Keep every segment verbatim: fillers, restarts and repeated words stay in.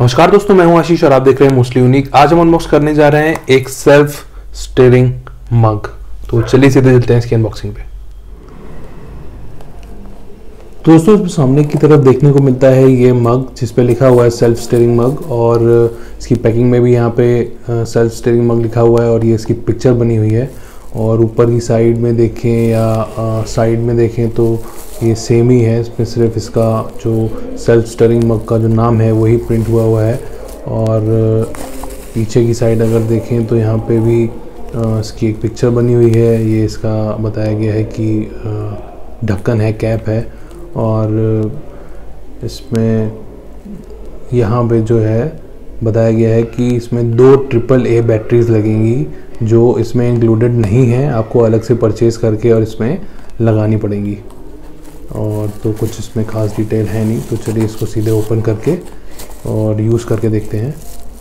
नमस्कार दोस्तों, मैं हूं आशीष और आप देख रहे हैं मोस्टली यूनिक। आज हम अनबॉक्स करने जा रहे हैं एक सेल्फ स्टीयरिंग मग। तो चलिए सीधे चलते हैं इसकी अनबॉक्सिंग पे। दोस्तों इसमें सामने की तरफ देखने को मिलता है ये मग जिस पे लिखा हुआ है सेल्फ स्टीयरिंग मग, और इसकी पैकिंग में भी यहाँ पे सेल्फ स्टीयरिंग मग लिखा हुआ है और ये इसकी पिक्चर बनी हुई है। और ऊपर की साइड में देखें या साइड में देखें तो ये सेम ही है, इसमें सिर्फ इसका जो सेल्फ स्टीयरिंग मग का जो नाम है वही प्रिंट हुआ हुआ है। और पीछे की साइड अगर देखें तो यहाँ पे भी इसकी एक पिक्चर बनी हुई है। ये इसका बताया गया है कि ढक्कन है, कैप है, और इसमें यहाँ पे जो है बताया गया है कि इसमें दो ट्रिपल ए बैटरीज लगेंगी जो इसमें इंक्लूडेड नहीं है, आपको अलग से परचेज़ करके और इसमें लगानी पड़ेंगी। और तो कुछ इसमें ख़ास डिटेल है नहीं, तो चलिए इसको सीधे ओपन करके और यूज़ करके देखते हैं।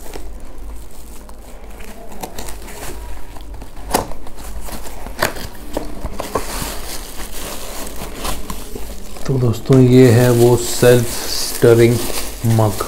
तो दोस्तों ये है वो सेल्फ स्टीयरिंग मग,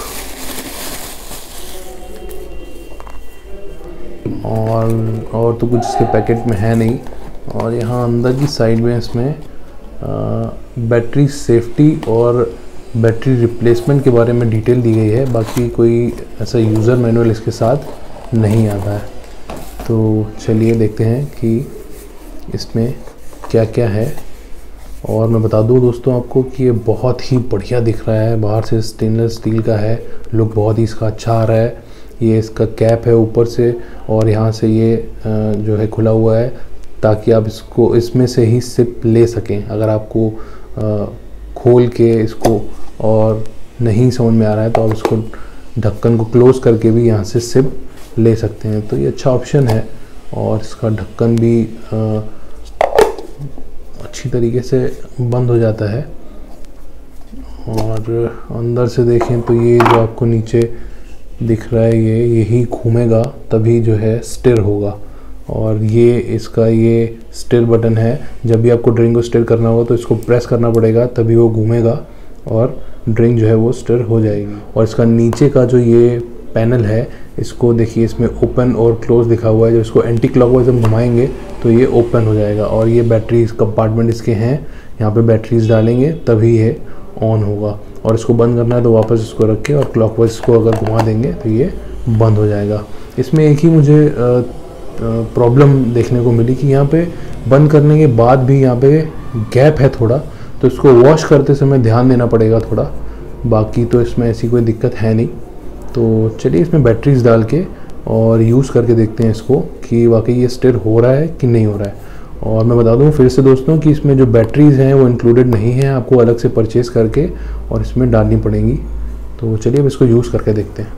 और और तो कुछ इसके पैकेट में है नहीं। और यहाँ अंदर की साइड में इसमें बैटरी सेफ्टी और बैटरी रिप्लेसमेंट के बारे में डिटेल दी गई है। बाकी कोई ऐसा यूज़र मैनुअल इसके साथ नहीं आता है। तो चलिए देखते हैं कि इसमें क्या क्या है। और मैं बता दूं दोस्तों आपको कि ये बहुत ही बढ़िया दिख रहा है। बाहर से स्टेनलेस स्टील का है, लुक बहुत ही इसका अच्छा आ रहा है। ये इसका कैप है ऊपर से, और यहाँ से ये जो है खुला हुआ है ताकि आप इसको इसमें से ही सिप ले सकें। अगर आपको खोल के इसको और नहीं समझ में आ रहा है तो आप इसको ढक्कन को क्लोज करके भी यहाँ से सिप ले सकते हैं। तो ये अच्छा ऑप्शन है। और इसका ढक्कन भी आ, अच्छी तरीके से बंद हो जाता है। और अंदर से देखें तो ये जो आपको नीचे दिख रहा है ये यही घूमेगा तभी जो है स्टीयर होगा। और ये इसका ये स्टीयर बटन है, जब भी आपको ड्रिंक को स्टीयर करना होगा तो इसको प्रेस करना पड़ेगा तभी वो घूमेगा और ड्रिंक जो है वो स्टीयर हो जाएगी। और इसका नीचे का जो ये पैनल है इसको देखिए, इसमें ओपन और क्लोज लिखा हुआ है। जब इसको एंटी क्लॉकवाइज हम घुमाएंगे तो ये ओपन हो जाएगा। और ये बैटरी कंपार्टमेंट इसके हैं, यहाँ पे बैटरीज डालेंगे तभी ये ऑन होगा। और इसको बंद करना है तो वापस इसको रख के और क्लॉकवाइज इसको अगर घुमा देंगे तो ये बंद हो जाएगा। इसमें एक ही मुझे प्रॉब्लम देखने को मिली कि यहाँ पे बंद करने के बाद भी यहाँ पे गैप है थोड़ा, तो इसको वॉश करते समय ध्यान देना पड़ेगा थोड़ा। बाकी तो इसमें ऐसी कोई दिक्कत है नहीं। तो चलिए इसमें बैटरीज डाल के और यूज़ करके देखते हैं इसको कि वाकई ये स्टीयर हो रहा है कि नहीं हो रहा है। और मैं बता दूं फिर से दोस्तों कि इसमें जो बैटरीज हैं वो इंक्लूडेड नहीं है, आपको अलग से परचेज़ करके और इसमें डालनी पड़ेंगी। तो चलिए अब इसको यूज़ करके देखते हैं।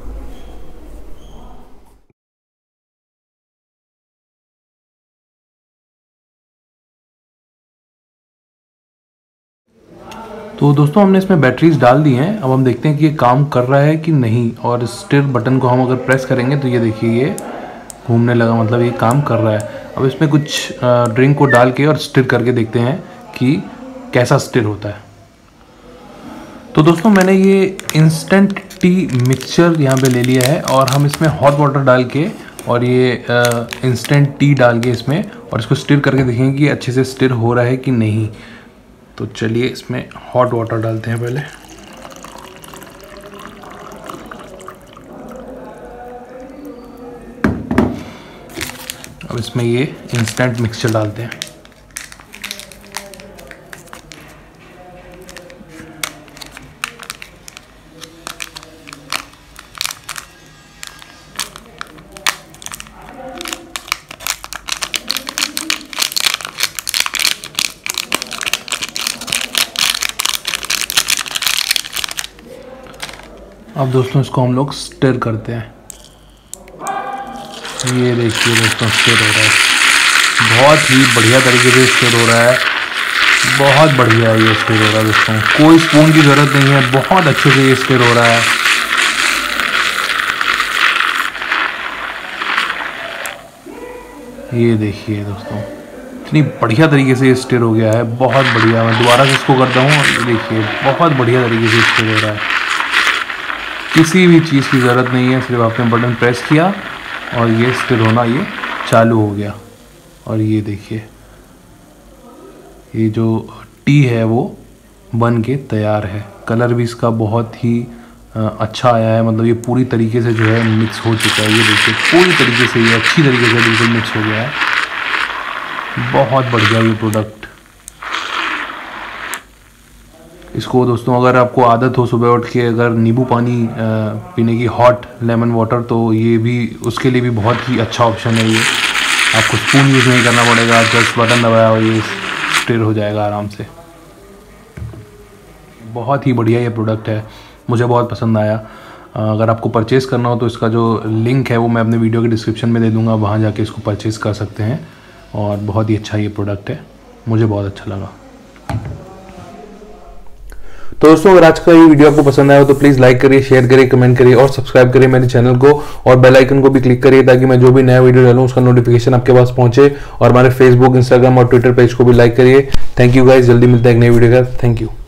तो दोस्तों हमने इसमें बैटरीज डाल दी हैं। अब हम देखते हैं कि ये काम कर रहा है कि नहीं। और स्टीयर बटन को हम अगर प्रेस करेंगे तो ये देखिए ये घूमने लगा, मतलब ये काम कर रहा है। अब इसमें कुछ ड्रिंक को डाल के और स्टीयर करके देखते हैं कि कैसा स्टीयर होता है। तो दोस्तों मैंने ये इंस्टेंट टी मिक्सचर यहाँ पे ले लिया है, और हम इसमें हॉट वाटर डाल के और ये इंस्टेंट टी डाल के इसमें और इसको स्टीयर करके देखेंगे कि अच्छे से स्टीयर हो रहा है कि नहीं। तो चलिए इसमें हॉट वाटर डालते हैं पहले। अब इसमें ये इंस्टेंट मिक्सचर डालते हैं। अब दोस्तों इसको हम लोग स्टीयर करते हैं। ये देखिए दोस्तों स्टीयर हो रहा है, बहुत ही बढ़िया तरीके से स्टीयर हो रहा है। बहुत बढ़िया ये स्टीयर हो रहा है दोस्तों, कोई स्पून की ज़रूरत नहीं है, बहुत अच्छे से ये स्टीयर हो रहा है। ये देखिए दोस्तों इतनी बढ़िया तरीके से ये स्टीयर हो गया है, बहुत बढ़िया। मैं दोबारा से इसको करता हूँ, देखिए बहुत बढ़िया तरीके से स्टीयर हो रहा है। किसी भी चीज़ की ज़रूरत नहीं है, सिर्फ आपने बटन प्रेस किया और ये स्टिर होना ये चालू हो गया। और ये देखिए ये जो टी है वो बन के तैयार है। कलर भी इसका बहुत ही अच्छा आया है, मतलब ये पूरी तरीके से जो है मिक्स हो चुका है। ये देखिए पूरी तरीके से ये अच्छी तरीके से बिल्कुल मिक्स हो गया है। बहुत बढ़िया ये प्रोडक्ट। इसको दोस्तों अगर आपको आदत हो सुबह उठ के अगर नींबू पानी पीने की, हॉट लेमन वाटर, तो ये भी उसके लिए भी बहुत ही अच्छा ऑप्शन है। ये आपको स्पून यूज़ नहीं करना पड़ेगा, जस्ट बटन दबाया और ये स्टिर हो जाएगा आराम से। बहुत ही बढ़िया ये प्रोडक्ट है, मुझे बहुत पसंद आया। अगर आपको परचेज़ करना हो तो इसका जो लिंक है वो मैं अपने वीडियो के डिस्क्रिप्शन में दे दूंगा, वहाँ जाके इसको परचेज़ कर सकते हैं। और बहुत ही अच्छा ये प्रोडक्ट है, मुझे बहुत अच्छा लगा। तो दोस्तों अगर आज का ये वीडियो आपको पसंद आया हो तो प्लीज़ लाइक करिए, शेयर करिए, कमेंट करिए और सब्सक्राइब करिए मेरे चैनल को, और बेल आइकन को भी क्लिक करिए ताकि मैं जो भी नया वीडियो डालूं उसका नोटिफिकेशन आपके पास पहुंचे। और हमारे फेसबुक, इंस्टाग्राम और ट्विटर पेज को भी लाइक करिए। थैंक यू गाइस, जल्दी मिलता है एक नई वीडियो का। Thank you.